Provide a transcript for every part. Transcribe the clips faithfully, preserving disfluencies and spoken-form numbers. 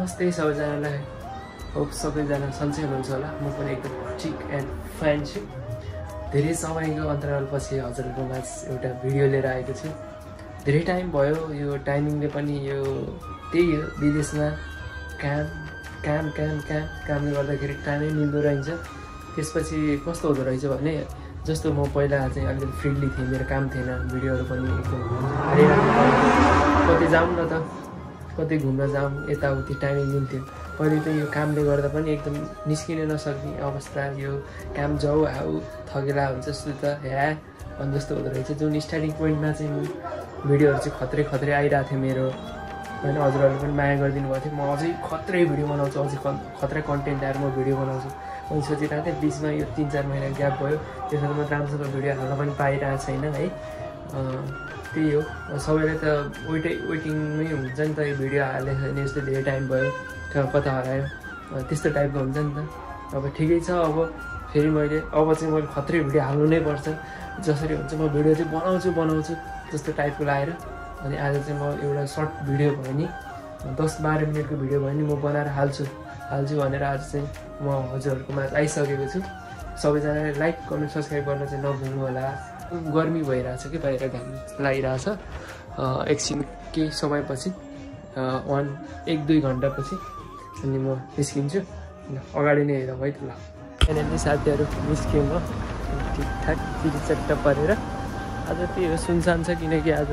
नमस्ते सबैजनालाई होप सबैजना सन्चै हुनुहुन्छ होला म पनि एकदम ठिक एन्ड फाइन छु धेरै समयको अन्तरालपछि हजुरहरूको माझ एउटा भिडियो लिएर आएको छु धेरै टाइम भयो यो टाइमिङले पनि यो त्यही हो विदेशमा काम काम काम काम कामले गर्दाखेरि टाइमै मिल्दो रहन्छ त्यसपछि कस्तो हुँदो रहेछ भने जस्तो म पहिला चाहिँ अलिकति फ्रिली थिएँ मेरो काम थिएन भिडियोहरू पनि एकदम हालिराख्नु कतै जाऊँ न त कतै घुम्न जाऊँ यताउति टाइमिङ मिल्थ्यो पहिले त यो कामले गर्दा पनि एकदम निस्किन नसक्ने अवस्था यो काम जाऊ आऊ थकेला हुन्छ जस्तो त ह्या अनि जस्तो हुँदो रहेछ जुन स्टार्टिङ पोइन्टमा चाहिँ म भिडियोहरू चाहिँ खत्रै खत्रै आइरहेको थियो मेरो होइन हजुरहरूले पनि माया गरिदिनु भएको थियो म अझै खत्रै भिडियो बनाउँछु अझै खत्रै कन्टेन्ट आएर म भिडियो बनाउँछु मैले सोचिरहेको थिएँ बिचमा यो तिन चार महिना ग्याप भयो त्यसमा म राम्रोसँग भिडियो हाल्न पनि पाइरहेको छैन है त्यही हो सबैलाई त वेटै वेटिङमै हुन्छ नि त यो भिडियो हालेको छैन यस्तो धेरै टाइम भयो कता हरायो त्यस्तो टाइपको हुन्छ नि त अब ठिकै छ अब फेरि मैले अब चाहिँ मैले खत्रै भिडियो हाल्नु नै पर्छ जसरी हुन्छ म भिडियो चाहिँ बनाउँछु बनाउँछु जस्तो टाइपको लागेर अनि आज चाहिँ म एउटा सर्ट भिडियो भयो नि दस बाह्र मिनटको भिडियो भयो नि म बनाएर हाल्छु हाल्छु भनेर आज चाहिँ म हजुरहरूकोमा आइसकेको छु सबैजनाले लाइक कमेन्ट सब्सक्राइब गर्न चाहिँ नभुल्नु होला गर्मी भइरहेछ कि बाहिर घाम लागिरहेछ एकछिन केही समयपछि वान एक दुई घन्टापछि अनि म निस्किन्छु अगाडि नै हेरौँ है त ल त्यहाँदेखि साथीहरू निस्क्यौँ म ठिकठाक चिरिचट्ट परेर आज त्यही हो सुनसान छ किनकि आज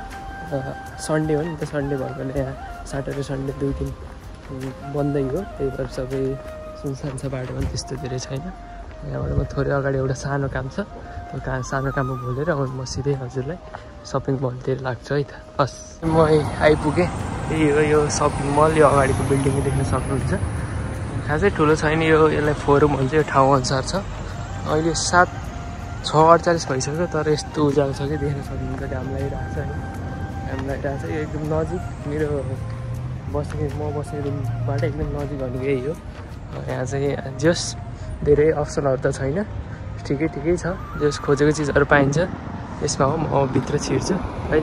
सन्डे हो नि त सन्डे भएकोले यहाँ सटरडे सन्डे दुई दिन बन्दै हो त्यही भएर सबै सुनसान छ बाटो पनि त्यस्तो धेरै छैन यहाँबाट म थोरै अगाडि एउटा सानो काम छ त्यो काम सानो काममा भुलेर अनि म सिधै हजुरलाई सपिङ मलतिर लाग्छु है त हस् म आइपुगेँ यही हो यो सपिङ मल यो अगाडिको बिल्डिङ देख्न सक्नुहुन्छ खासै ठुलो छैन यो यसलाई फोरम भन्छ यो ठाउँ अनुसार छ अहिले सात छ अडचालिस भइसक्यो तर यस्तो उज्यालो छ कि देख्न सक्नुहुन्छ घाम लागिरहेको छ है घाम लागिरहेको छ यो एकदम नजिक मेरो बस्ने म बस्ने रुमबाट एकदम नजिक भनेको यही हो यहाँ चाहिँ जस धेरै अप्सनहरू त छैन ठिकै ठिकै छ जस खोजेको चिजहरू पाइन्छ यसमा हो म भित्र छिर्छु है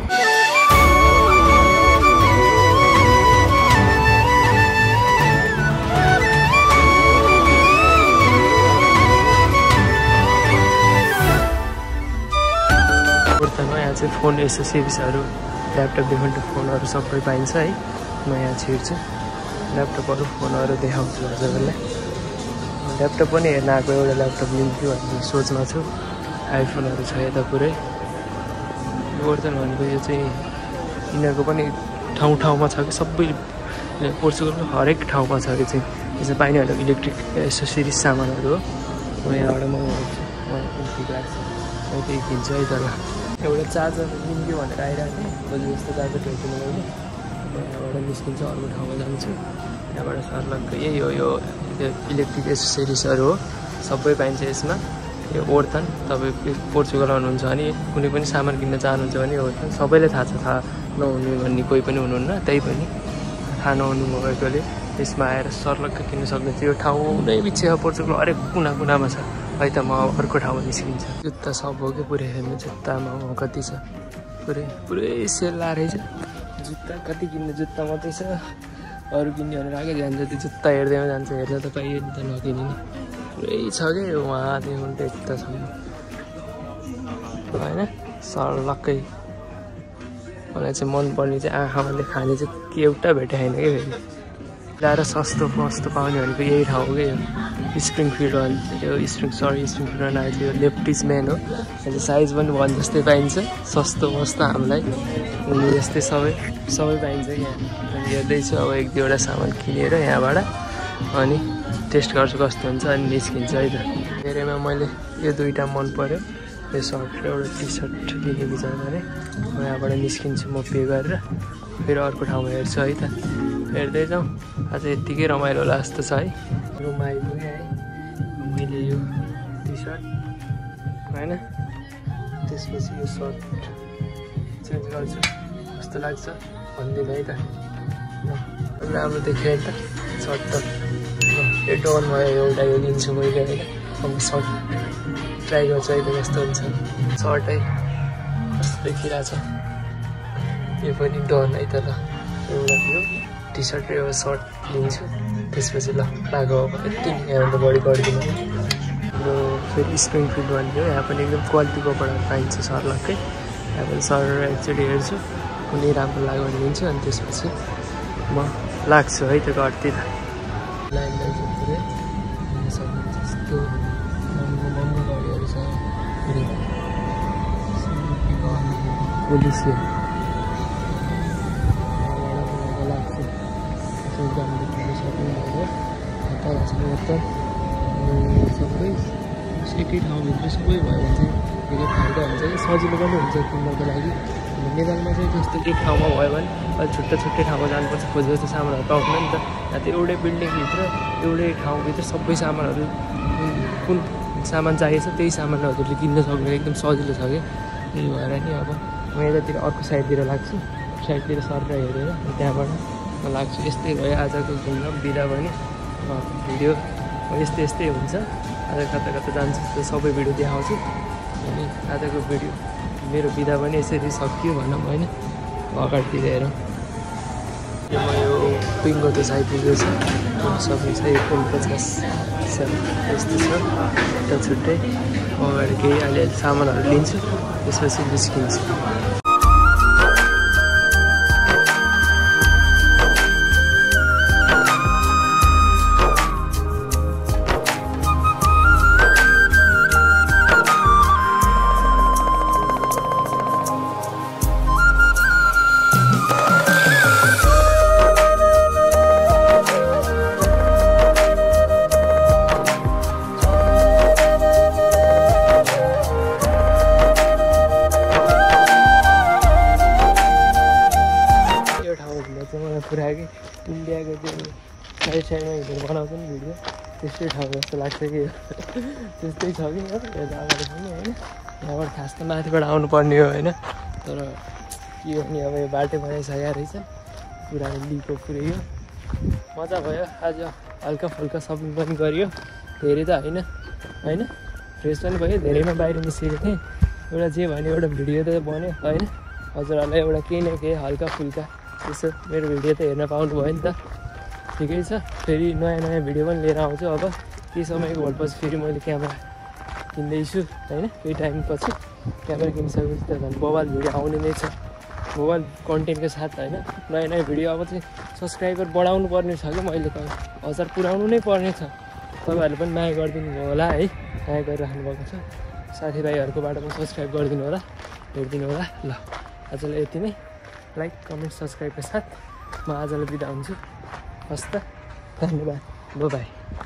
यहाँ चाहिँ फोन एसेसरिजहरू ल्यापटपदेखि फोनहरू सबै पाइन्छ है म यहाँ छिर्छु ल्यापटपहरू फोनहरू देखाउँछु हजुरहरूलाई ल्यापटप पनि हेर्न आएको एउटा ल्यापटप लिन्थ्यो भन्ने सोचमा छु आइफोनहरू छ यता पुरै गोर्जन भनेको यो चाहिँ यिनीहरूको पनि ठाउँ ठाउँमा छ कि सबै पोर्चुगलको हरेक ठाउँमा छ कि चाहिँ यो चाहिँ पाइने भनेको इलेक्ट्रिक एसेसरिज सामानहरू हो म यहाँबाट मगाउँछु मलाई ठिक लाग्छ म त्यही किन्छु है तर एउटा चार्जर लिन्थ्यो भनेर आइरहेको थिएँ भोलि जस्तो चार्जर भेट्दिनँ मैले यहाँबाट निस्किन्छु अर्को ठाउँमा जान्छु यहाँबाट सर्लक्क यही हो यो इलेक्ट्रिक एसेसरिजहरू हो सबै पाइन्छ यसमा यो ओर्थन तपाईँ पोर्चुगल आउनुहुन्छ भने कुनै पनि सामान किन्न चाहनुहुन्छ भने ओर्थन सबैलाई थाहा छ थाहा नहुने भन्ने कोही पनि हुनुहुन्न त्यही पनि थाहा नहुनु भएकोले यसमा आएर सर्लक्क किन्न सक्नुहुन्छ यो ठाउँ नै बिच पोर्चुगल हरेक कुना कुनामा छ है त म अर्को ठाउँमा निस्किन्छ जुत्ता सब हो कि पुरै हेर्नु जुत्तामा कति छ पुरै पुरै सेल लाएर जुत्ता कति किन्ने जुत्ता मात्रै छ अरू किन्ने भनेर आगे जान्छ त्यो जुत्ता हेर्दैमा जान्छ हेर्दा त पाइयो नि त नकिने नि पुरै छ कि उहाँदेखि त्यतासम्म होइन सर्लक्कै मलाई चाहिँ मनपर्ने चाहिँ आँखाले खाने चाहिँ के एउटा भेटे छैन कि फेरि ल्याएर सस्तो मस्तो पाउने भनेको यही ठाउँ हो कि यो स्प्रिङ फिल्ड भन्छ यो स्प्रिङ सरी स्प्रिङ फिल्डमा आएको थियो लेफ्टिज म्यान हो अहिले साइज पनि भने जस्तै पाइन्छ सस्तो मस्तो हामीलाई यस्तै सबै सबै पाइन्छ यहाँ अनि हेर्दैछु अब एक दुईवटा सामान किनेर यहाँबाट अनि टेस्ट गर्छु कस्तो हुन्छ अनि निस्किन्छ है त धेरैमा मैले यो दुईवटा मन पऱ्यो यो सर्ट र एउटा टी सर्ट लिने विचार गरेँ म यहाँबाट निस्किन्छु म पे गरेर फेरि अर्को ठाउँमा हेर्छु है त हेर्दै जाउँ आज यत्तिकै रमाइलो होला जस्तो छ है रुममा आइपुगेँ है मैले यो टी सर्ट होइन त्यसपछि यो सर्ट चेन्ज गर्छु कस्तो लाग्छ भनिदिनु है त ल राम्रो देखियो नि त सर्ट त ल यो डन भयो एउटा यो लिन्छु मैले होइन अब सर्ट ट्राई गर्छु है त कस्तो हुन्छ सर्ट है कस्तो देखिरहेछ यो पनि डन है त ल एउटा थियो टी सर्ट र सर्ट लिन्छु त्यसपछि ल लाग्यो अब यति यहाँभन्दा बढी गरिदिनु हाम्रो फेरि स्प्रिङ फिल्ड भन्ने हो यहाँ पनि एकदम क्वालिटीको कपडाहरू पाइन्छ सर्लक्कै यहाँ पनि सर एकचोटि हेर्छु कुनै राम्रो लाग्यो भने लिन्छु अनि त्यसपछि म लाग्छु है त्यो घरतिर लाइन लाइन यस्तो महँगो महँगो गाडीहरू छ पुलिस सबै एकै ठाउँभित्र सबै भयो भने चाहिँ धेरै फाइदा हुन्छ कि सजिलो पनि हुन्छ किन्नको लागि नेपालमा चाहिँ त्यस्तो एक ठाउँमा भयो भने अलिक छुट्टै छुट्टै ठाउँमा जानुपर्छ खोजेको जस्तो सामानहरू पाउँदैन नि त यहाँ त एउटै बिल्डिङभित्र एउटै ठाउँभित्र सबै सामानहरू कुन सामान चाहिएको छ त्यही सामानहरूले किन्न सक्ने एकदम सजिलो छ कि त्यही भएर नि अब म यतातिर अर्को साइडतिर लाग्छु साइडतिर सरेर हेरेर त्यहाँबाट म लाग्छु यस्तै भयो आजको घुम्न बिदा भने भिडियो यस्तै यस्तै हुन्छ आज कता कता जान्छु त्यो सबै भिडियो देखाउँछु अनि आजको भिडियो मेरो बिदा पनि यसरी सकियो भनौँ होइन अगाडितिर हेरौँ यो म यो पिङ्गो त्यो आइपुगेको छ सबै छ एक पचास यस्तो छ एउटा छुट्टै अगाडि केही अलि अलि सामानहरू लिन्छु त्यसपछि निस्किन्छु पुऱ्याएकै इन्डियाको त्यो साइड साइडमा हिँडेर बनाउँछ नि भिडियो त्यस्तै ठाउँ जस्तो लाग्छ कि त्यस्तै छ कि हो यता अगाडि पनि होइन यहाँबाट खास त माथिबाट आउनुपर्ने हो होइन तर के हो नि अब यो बाटो बनाइसकेको रहेछ पुरा लिको पुरै हो मजा भयो आज हल्का फुल्का सपिङ पनि गरियो धेरै त होइन होइन फ्रेस पनि भयो धेरैमा बाहिर निस्केको थिएँ एउटा जे भन्यो एउटा भिडियो त बन्यो होइन हजुरहरूलाई एउटा केही न केही हल्का फुल्का त्यसो मेरो भिडियो त हेर्न पाउनु भयो नि त ठिकै छ फेरि नयाँ नयाँ भिडियो पनि लिएर आउँछु अब केही समयको भएपछि फेरि मैले क्यामेरा किन्दैछु होइन केही टाइमपछि क्यामेरा किनिसकेपछि त झन् मोबाइल भिडियो आउने नै छ मोबाइल कन्टेन्टको साथ होइन नयाँ नयाँ भिडियो अब चाहिँ सब्सक्राइबर बढाउनु पर्ने छ कि मैले त हजार पुऱ्याउनु नै पर्ने छ तपाईँहरूले पनि माया गरिदिनु होला है माया गरिराख्नु भएको छ साथीभाइहरूकोबाट पनि सब्सक्राइब गरिदिनु होला हेरिदिनु होला ल आजलाई यति नै लाइक कमेन्ट सब्सक्राइबको साथ म आजलाई बिदा हुन्छु हस् त धन्यवाद बाई